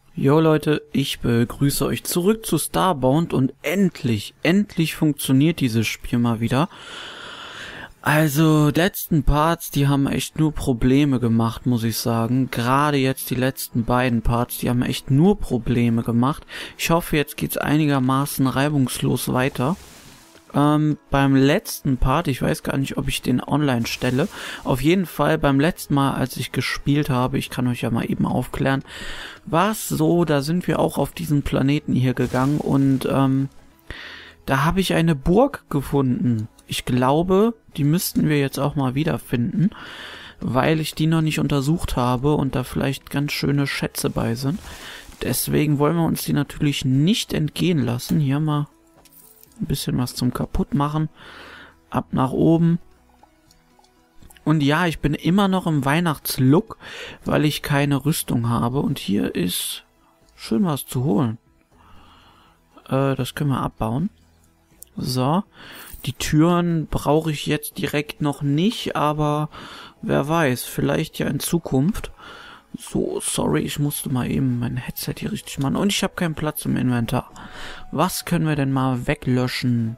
Jo Leute, ich begrüße euch zurück zu Starbound und endlich funktioniert dieses Spiel mal wieder. Also, die letzten Parts, die haben echt nur Probleme gemacht, muss ich sagen. Gerade jetzt die letzten beiden Parts, die haben echt nur Probleme gemacht. Ich hoffe, jetzt geht's einigermaßen reibungslos weiter. Beim letzten Part, ich weiß gar nicht, ob ich den online stelle, auf jeden Fall beim letzten Mal, als ich gespielt habe, ich kann euch ja mal eben aufklären, war es so, da sind wir auch auf diesen Planeten hier gegangen und da habe ich eine Burg gefunden. Ich glaube, die müssten wir jetzt auch mal wiederfinden, weil ich die noch nicht untersucht habe und da vielleicht ganz schöne Schätze bei sind. Deswegen wollen wir uns die natürlich nicht entgehen lassen. Hier mal ein bisschen was zum Kaputtmachen. Ab nach oben. Und ja, ich bin immer noch im Weihnachtslook, weil ich keine Rüstung habe. Und hier ist schön was zu holen. Das können wir abbauen. So. Die Türen brauche ich jetzt direkt noch nicht, aber wer weiß, vielleicht ja in Zukunft. So, sorry, ich musste mal eben mein Headset hier richtig machen. Und ich habe keinen Platz im Inventar. Was können wir denn mal weglöschen?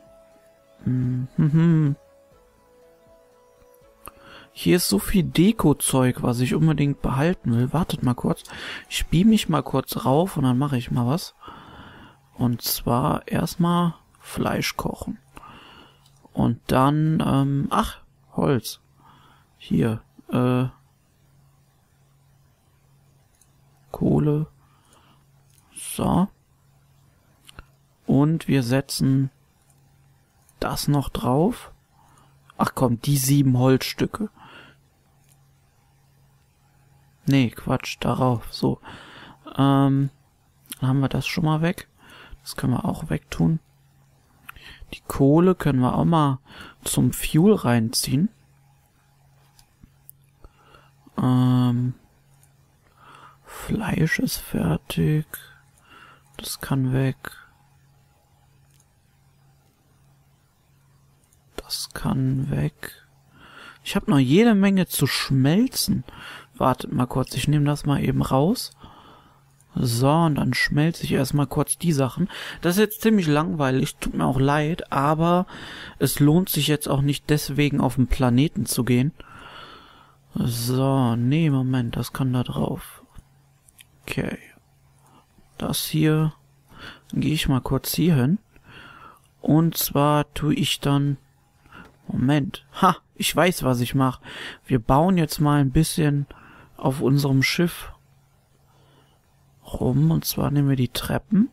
Hier ist so viel Deko-Zeug, was ich unbedingt behalten will. Wartet mal kurz. Ich beam mich mal kurz rauf und dann mache ich mal was. Und zwar erstmal Fleisch kochen. Und dann, Holz. Hier, Kohle. So. Und wir setzen das noch drauf. Ach komm, die 7 Holzstücke. Nee, Quatsch, darauf. So. Dann haben wir das schon mal weg. Das können wir auch wegtun. Die Kohle können wir auch mal zum Fuel reinziehen. Fleisch ist fertig. Das kann weg. Das kann weg. Ich habe noch jede Menge zu schmelzen. Wartet mal kurz, ich nehme das mal eben raus. So, und dann schmelze ich erstmal kurz die Sachen. Das ist jetzt ziemlich langweilig, tut mir auch leid, aber es lohnt sich jetzt auch nicht deswegen auf den Planeten zu gehen. So, nee, Moment, das kann da drauf. Okay. Das hier, dann gehe ich mal kurz hier hin. Und zwar tue ich dann... Moment. Ha, ich weiß, was ich mache. Wir bauen jetzt mal ein bisschen auf unserem Schiff rum. Und zwar nehmen wir die Treppen.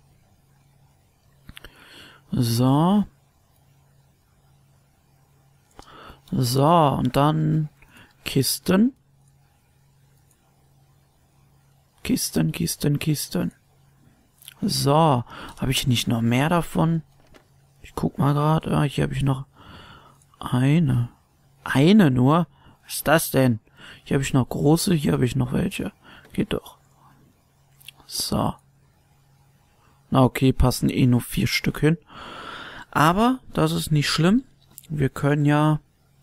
So. So, und dann Kisten. Kisten. So, habe ich nicht noch mehr davon? Ich guck mal gerade. Hier habe ich noch eine. Eine nur? Was ist das denn? Hier habe ich noch große, hier habe ich noch welche. Geht doch. So. Na okay, passen eh nur 4 Stück hin. Aber das ist nicht schlimm. Wir können ja...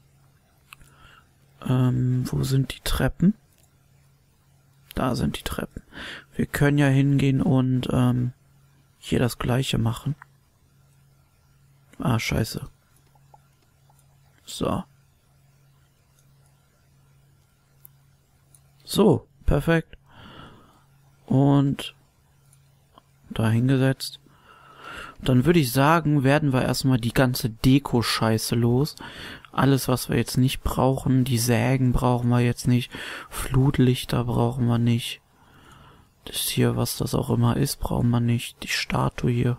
wo sind die Treppen? Da sind die Treppen. Wir können ja hingehen und hier das gleiche machen. Ah, scheiße. So. So, perfekt. Und da hingesetzt. Dann würde ich sagen, werden wir erstmal die ganze Deko-Scheiße los. Alles, was wir jetzt nicht brauchen. Die Sägen brauchen wir jetzt nicht. Flutlichter brauchen wir nicht. Das hier, was das auch immer ist, brauchen wir nicht. Die Statue hier.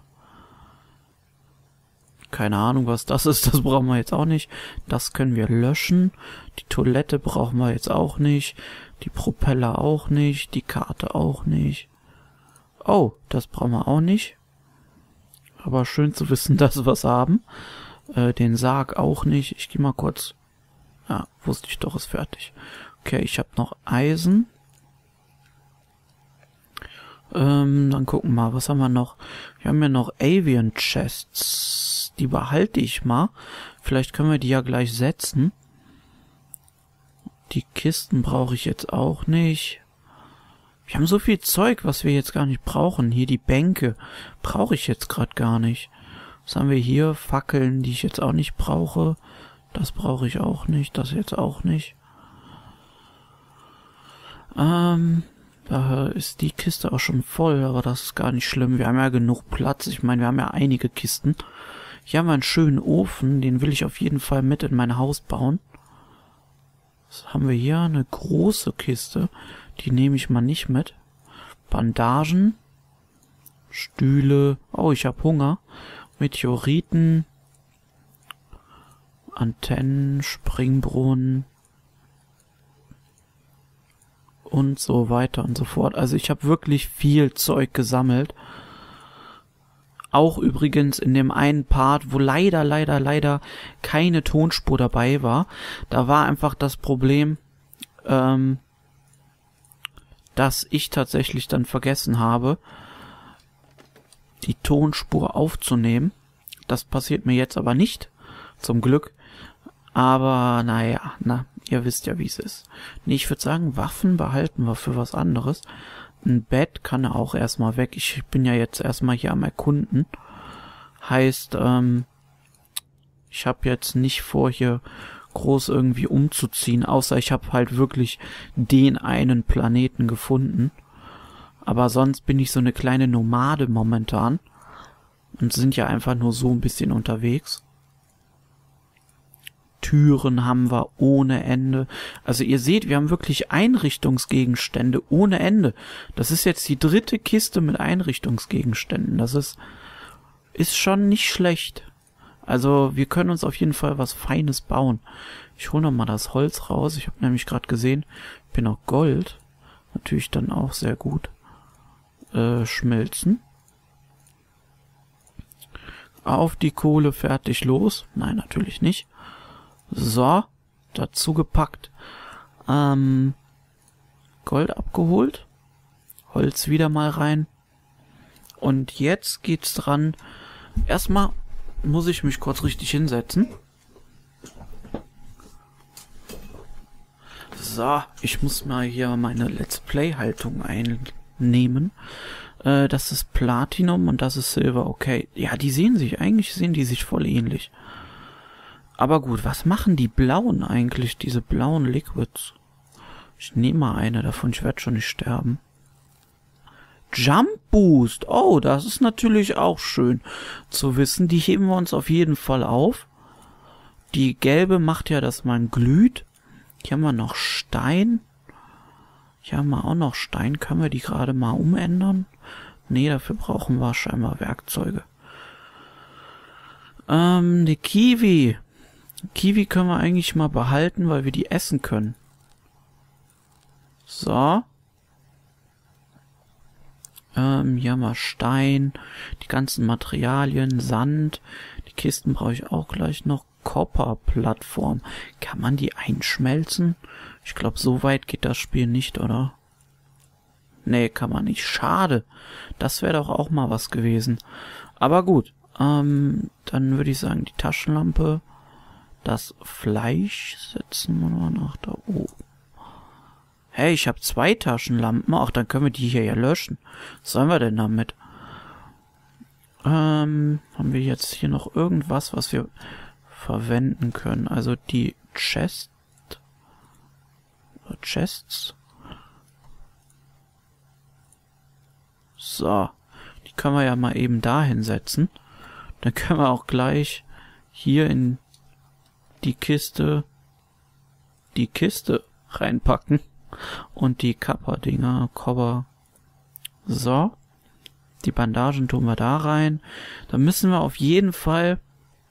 Keine Ahnung, was das ist. Das brauchen wir jetzt auch nicht. Das können wir löschen. Die Toilette brauchen wir jetzt auch nicht. Die Propeller auch nicht. Die Karte auch nicht. Oh, das brauchen wir auch nicht. Aber schön zu wissen, dass wir was haben. Den Sarg auch nicht. Ich gehe mal kurz... Ja, wusste ich doch, ist fertig. Okay, ich habe noch Eisen. Dann gucken wir mal, was haben wir noch? Wir haben ja noch Avian Chests. Die behalte ich mal. Vielleicht können wir die ja gleich setzen. Die Kisten brauche ich jetzt auch nicht. Wir haben so viel Zeug, was wir jetzt gar nicht brauchen. Hier die Bänke brauche ich jetzt gerade gar nicht. Was haben wir hier? Fackeln, die ich jetzt auch nicht brauche. Das brauche ich auch nicht. Das jetzt auch nicht. Da ist die Kiste auch schon voll, aber das ist gar nicht schlimm. Wir haben ja genug Platz. Ich meine, wir haben ja einige Kisten. Hier haben wir einen schönen Ofen. Den will ich auf jeden Fall mit in mein Haus bauen. Was haben wir hier? Eine große Kiste. Die nehme ich mal nicht mit. Bandagen. Stühle. Oh, ich habe Hunger. Meteoriten. Antennen. Springbrunnen. Und so weiter und so fort. Also ich habe wirklich viel Zeug gesammelt. Auch übrigens in dem einen Part, wo leider keine Tonspur dabei war. Da war einfach das Problem, dass ich tatsächlich dann vergessen habe, die Tonspur aufzunehmen. Das passiert mir jetzt aber nicht, zum Glück. Aber naja, ihr wisst ja, wie es ist. Nee, ich würde sagen, Waffen behalten wir für was anderes. Ein Bett kann auch erstmal weg. Ich bin ja jetzt erstmal hier am Erkunden. Heißt, ich habe jetzt nicht vor, hier groß irgendwie umzuziehen, außer ich habe halt wirklich den einen Planeten gefunden. Aber sonst bin ich so eine kleine Nomade momentan und sind ja einfach nur so ein bisschen unterwegs. Türen haben wir ohne Ende. Also ihr seht, wir haben wirklich Einrichtungsgegenstände ohne Ende. Das ist jetzt die 3. Kiste mit Einrichtungsgegenständen. Das ist schon nicht schlecht. Also wir können uns auf jeden Fall was Feines bauen. Ich hole noch mal das Holz raus. Ich habe nämlich gerade gesehen, ich bin auch Gold. Natürlich dann auch sehr gut. Schmelzen. Auf die Kohle, fertig, los. Nein, natürlich nicht. So, dazu gepackt. Gold abgeholt. Holz wieder mal rein. Und jetzt geht's dran. Erstmal muss ich mich kurz richtig hinsetzen. So, ich muss mal hier meine Let's Play-Haltung einnehmen. Das ist Platinum und das ist Silber. Okay, ja, eigentlich sehen die sich voll ähnlich. Aber gut, was machen die blauen eigentlich, diese blauen Liquids? Ich nehme mal eine davon, ich werde schon nicht sterben. Jump Boost, oh, das ist natürlich auch schön zu wissen. Die heben wir uns auf jeden Fall auf. Die gelbe macht ja, dass man glüht. Hier haben wir noch Stein. Hier haben wir auch noch Stein. Können wir die gerade mal umändern? Nee, dafür brauchen wir scheinbar Werkzeuge. Die Kiwi. Kiwi können wir eigentlich mal behalten, weil wir die essen können. So. Hier haben wir Stein, die ganzen Materialien, Sand. Die Kisten brauche ich auch gleich noch. Copper-Plattform. Kann man die einschmelzen? Ich glaube, so weit geht das Spiel nicht, oder? Nee, kann man nicht. Schade. Das wäre doch auch mal was gewesen. Aber gut. Dann würde ich sagen, die Taschenlampe. Das Fleisch setzen wir mal nach da oben. Hey, ich habe 2 Taschenlampen. Ach, dann können wir die hier ja löschen. Was sollen wir denn damit? Haben wir jetzt hier noch irgendwas, was wir verwenden können? Also die Chests. So. Die können wir ja mal eben da hinsetzen. Dann können wir auch gleich hier in die Kiste reinpacken. Und die Kappa-Dinger, Copper. So. Die Bandagen tun wir da rein. Dann müssen wir auf jeden Fall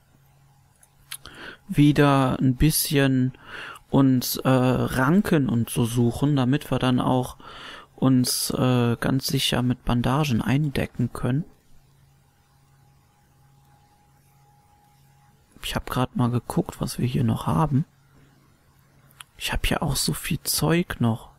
wieder ein bisschen uns Ranken und so suchen, damit wir dann auch uns ganz sicher mit Bandagen eindecken können. Ich habe gerade mal geguckt, was wir hier noch haben. Ich habe ja auch so viel Zeug noch.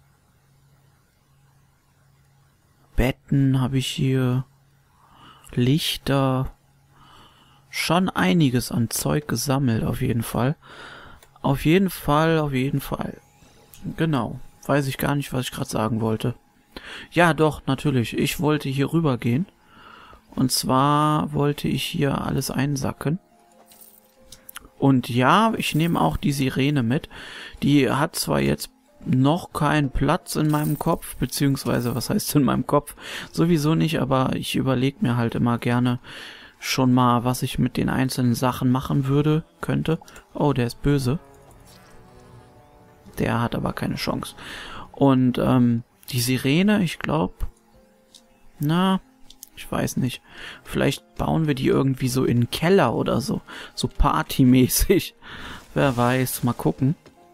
Betten habe ich hier. Lichter. Schon einiges an Zeug gesammelt, auf jeden Fall. Auf jeden Fall. Genau. Weiß ich gar nicht, was ich gerade sagen wollte. Ja, doch, natürlich. Ich wollte hier rüber gehen. Und zwar wollte ich hier alles einsacken. Und ja, ich nehme auch die Sirene mit. Die hat zwar jetzt noch keinen Platz in meinem Kopf, beziehungsweise, was heißt in meinem Kopf? Sowieso nicht, aber ich überlege mir halt immer gerne schon mal, was ich mit den einzelnen Sachen machen könnte. Oh, der ist böse. Der hat aber keine Chance. Und die Sirene, ich glaube, ich weiß nicht. Vielleicht bauen wir die irgendwie so in den Keller oder so. So partymäßig. Wer weiß, mal gucken.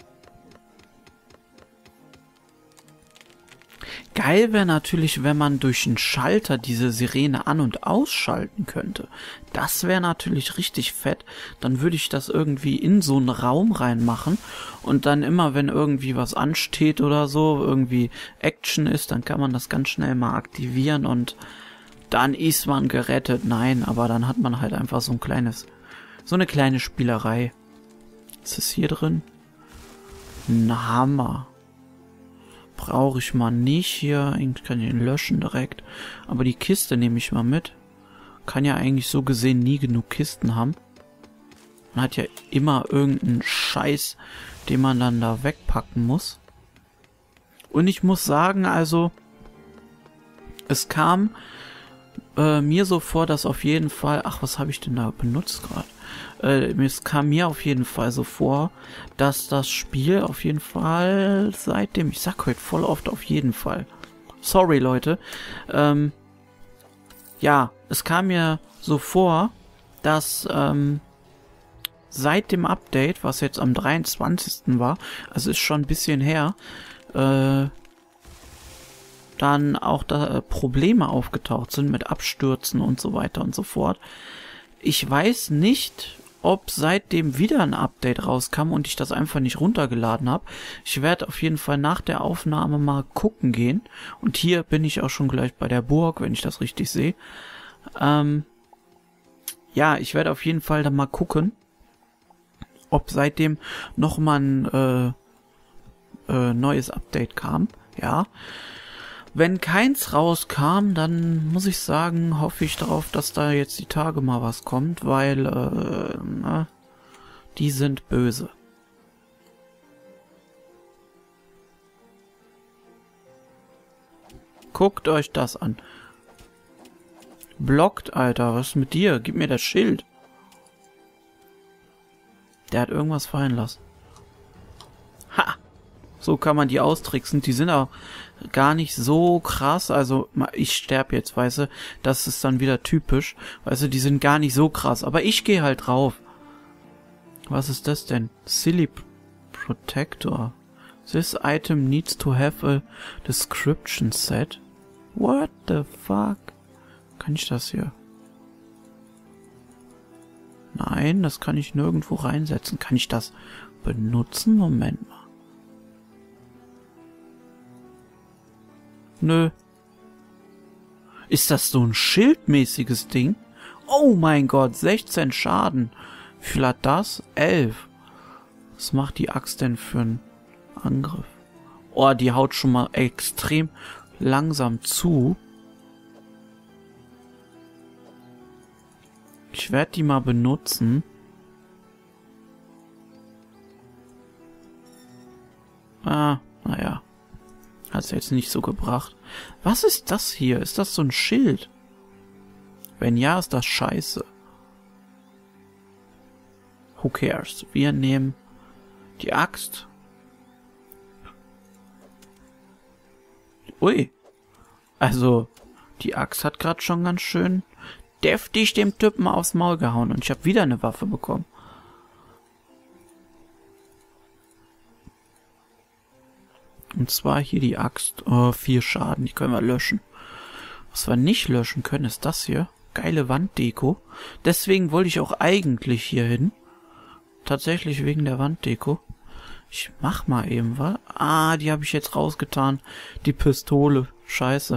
Geil wäre natürlich, wenn man durch einen Schalter diese Sirene an- und ausschalten könnte. Das wäre natürlich richtig fett. Dann würde ich das irgendwie in so einen Raum reinmachen und dann immer, wenn irgendwie was ansteht oder so, irgendwie Action ist, dann kann man das ganz schnell mal aktivieren und dann ist man gerettet. Nein, aber dann hat man halt einfach so eine kleine Spielerei. Ist es hier drin? Ein Hammer. Brauche ich mal nicht hier. Ich kann den löschen direkt. Aber die Kiste nehme ich mal mit. Kann ja eigentlich so gesehen nie genug Kisten haben. Man hat ja immer irgendeinen Scheiß, den man dann da wegpacken muss. Und ich muss sagen, also es kam mir so vor, dass auf jeden Fall... Ach, was habe ich denn da benutzt gerade? Es kam mir auf jeden Fall so vor, dass das Spiel auf jeden Fall seitdem... Ich sag heute voll oft auf jeden Fall. Sorry, Leute. Ja, es kam mir so vor, dass seit dem Update, was jetzt am 23. war, also ist schon ein bisschen her, dann auch da Probleme aufgetaucht sind mit Abstürzen und so weiter und so fort. Ich weiß nicht, ob seitdem wieder ein Update rauskam und ich das einfach nicht runtergeladen habe. Ich werde auf jeden Fall nach der Aufnahme mal gucken gehen. Und hier bin ich auch schon gleich bei der Burg, wenn ich das richtig sehe. Ja, ich werde auf jeden Fall dann mal gucken, ob seitdem noch mal ein neues Update kam. Ja. Wenn keins rauskam, dann muss ich sagen, hoffe ich darauf, dass da jetzt die Tage mal was kommt, weil die sind böse. Guckt euch das an. Blockt, Alter, was ist mit dir? Gib mir das Schild. Der hat irgendwas fallen lassen. Ha! So kann man die austricksen. Die sind auch gar nicht so krass. Also, ich sterbe jetzt, weißt du. Das ist dann wieder typisch. Weißt du, die sind gar nicht so krass. Aber ich gehe halt drauf. Was ist das denn? Silly Protector. This item needs to have a description set. What the fuck? Kann ich das hier? Nein, das kann ich nirgendwo reinsetzen. Kann ich das benutzen? Moment mal. Nö. Ist das so ein schildmäßiges Ding? Oh mein Gott, 16 Schaden. Wie viel hat das? 11. Was macht die Axt denn für einen Angriff? Oh, die haut schon mal extrem langsam zu. Ich werde die mal benutzen. Naja. Hat es jetzt nicht so gebracht. Was ist das hier? Ist das so ein Schild? Wenn ja, ist das scheiße. Who cares? Wir nehmen die Axt. Ui. Also, die Axt hat gerade schon ganz schön deftig dem Typen aufs Maul gehauen. Und ich habe wieder eine Waffe bekommen. Und zwar hier die Axt. Oh, 4 Schaden, die können wir löschen. Was wir nicht löschen können, ist das hier. Geile Wanddeko. Deswegen wollte ich auch eigentlich hier hin. Tatsächlich wegen der Wanddeko. Ich mach mal eben, was? Ah, die habe ich jetzt rausgetan. Die Pistole. Scheiße.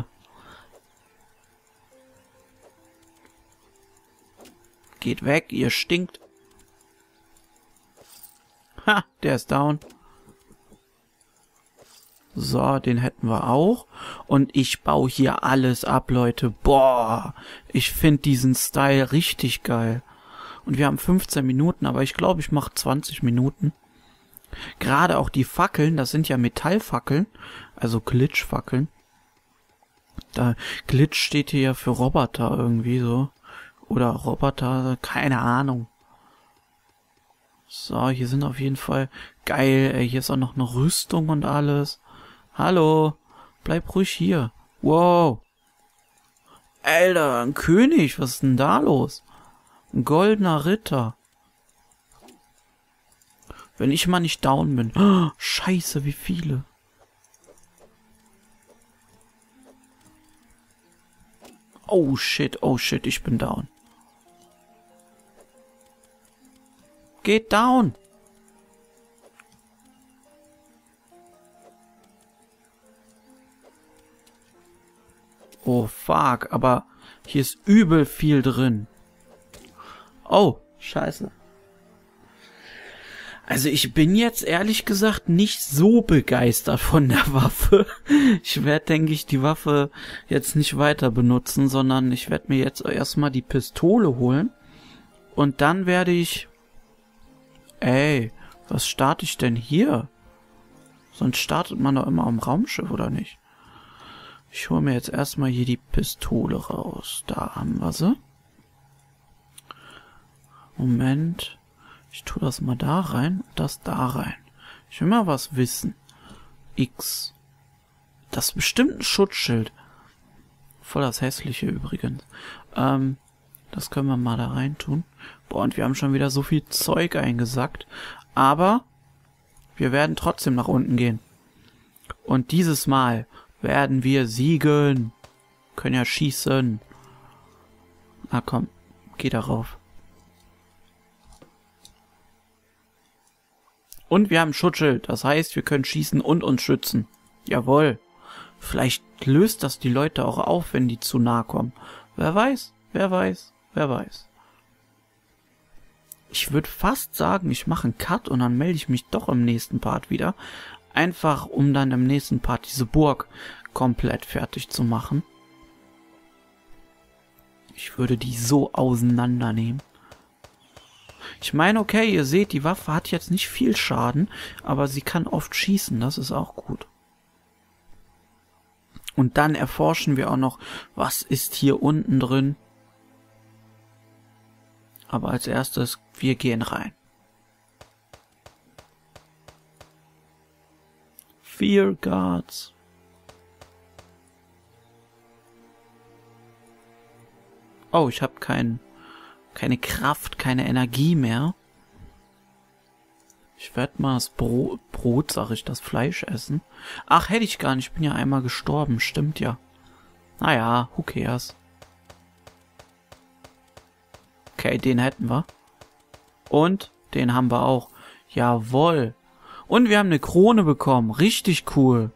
Geht weg, ihr stinkt. Ha, der ist down. So, den hätten wir auch. Und ich baue hier alles ab, Leute. Boah, ich finde diesen Style richtig geil. Und wir haben 15 Minuten, aber ich glaube, ich mache 20 Minuten. Gerade auch die Fackeln, das sind ja Metallfackeln, also Glitch-Fackeln. Da Glitch steht hier ja für Roboter irgendwie so. Oder Roboter, keine Ahnung. So, hier sind auf jeden Fall geil, ey, hier ist auch noch eine Rüstung und alles. Hallo, bleib ruhig hier. Wow. Alter, ein König, was ist denn da los? Ein goldener Ritter. Wenn ich mal nicht down bin. Oh, scheiße, wie viele. Oh shit, ich bin down. Geht down. Oh fuck, aber hier ist übel viel drin. Oh, scheiße. Also ich bin jetzt ehrlich gesagt nicht so begeistert von der Waffe. Ich werde, denke ich, die Waffe jetzt nicht weiter benutzen, sondern ich werde mir jetzt erstmal die Pistole holen. Und dann werde ich... Ey, was starte ich denn hier? Sonst startet man doch immer am Raumschiff, oder nicht? Ich hole mir jetzt erstmal hier die Pistole raus. Da haben wir sie. Moment. Ich tue das mal da rein und das da rein. Ich will mal was wissen. X. Das ist bestimmt ein Schutzschild. Voll das hässliche übrigens. Das können wir mal da rein tun. Boah, und wir haben schon wieder so viel Zeug eingesackt. Aber wir werden trotzdem nach unten gehen. Und dieses Mal werden wir siegen. Können ja schießen. Ah komm, geh darauf. Und wir haben ein Schutzschild. Das heißt, wir können schießen und uns schützen. Jawohl. Vielleicht löst das die Leute auch auf, wenn die zu nah kommen. Wer weiß, wer weiß, wer weiß. Ich würde fast sagen, ich mache einen Cut und dann melde ich mich doch im nächsten Part wieder. Einfach, um dann im nächsten Part diese Burg komplett fertig zu machen. Ich würde die so auseinandernehmen. Ich meine, okay, ihr seht, die Waffe hat jetzt nicht viel Schaden, aber sie kann oft schießen, das ist auch gut. Und dann erforschen wir auch noch, was ist hier unten drin. Aber als erstes, wir gehen rein. Fear Guards. Oh, ich habe keine Kraft, keine Energie mehr. Ich werde mal das Brot, sag ich, das Fleisch essen. Ach, hätte ich gar nicht. Ich bin ja einmal gestorben. Stimmt ja. Naja, who cares? Okay, den hätten wir. Und den haben wir auch. Jawohl. Und wir haben eine Krone bekommen. Richtig cool.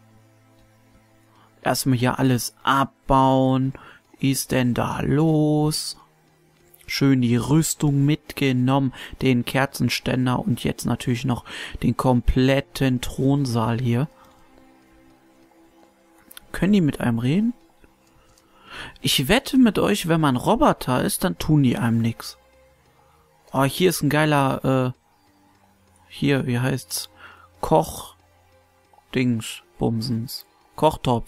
Erstmal hier alles abbauen. Ist denn da los? Schön die Rüstung mitgenommen, den Kerzenständer und jetzt natürlich noch den kompletten Thronsaal hier. Können die mit einem reden? Ich wette mit euch, wenn man Roboter ist, dann tun die einem nix. Oh, hier ist ein geiler, hier, wie heißt's? Koch-Dings, Bumsens. Kochtopf.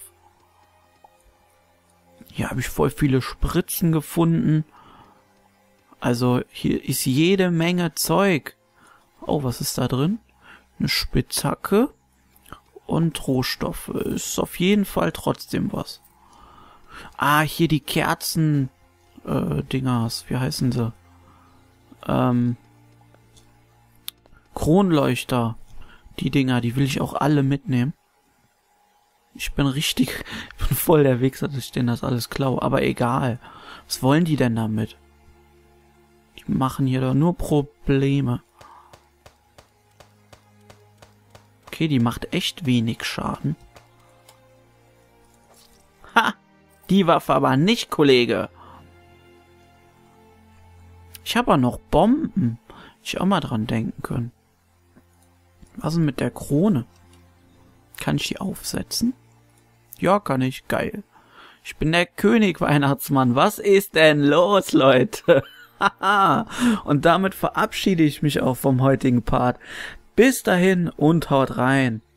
Hier habe ich voll viele Spritzen gefunden. Also hier ist jede Menge Zeug. Oh, was ist da drin? Eine Spitzhacke und Rohstoffe. Ist auf jeden Fall trotzdem was. Ah, hier die Kerzen Dingers. Wie heißen sie? Kronleuchter. Die Dinger, die will ich auch alle mitnehmen. Ich bin voll der Wichser, dass ich denen das alles klaue. Aber egal. Was wollen die denn damit? Die machen hier doch nur Probleme. Okay, die macht echt wenig Schaden. Ha! Die Waffe aber nicht, Kollege. Ich habe auch noch Bomben. Ich auch mal dran denken können. Was ist denn mit der Krone? Kann ich die aufsetzen? Ja, kann ich. Geil. Ich bin der König, Weihnachtsmann. Was ist denn los, Leute? Und damit verabschiede ich mich auch vom heutigen Part. Bis dahin und haut rein.